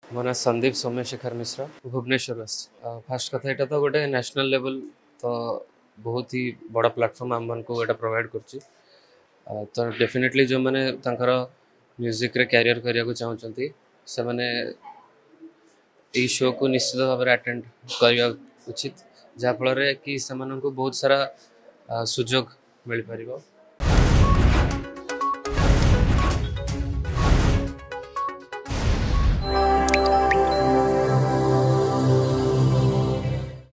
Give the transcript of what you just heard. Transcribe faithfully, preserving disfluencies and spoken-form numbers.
मो ना संदीप सोम्यशेखर मिश्रा भुवनेश्वर फास्ट कथा यहाँ तो गोटे नेशनल लेवल तो बहुत ही बड़ा प्लेटफॉर्म आम मन को प्रोवाइड कर तो डेफिनेटली जो मैंने म्यूजिक रे कैरियर करने को चाहते से मैंने यही शो को निश्चित भाव में अटेंड करने उचित जहाँफल कि से बहुत सारा सुजोग मिल पार।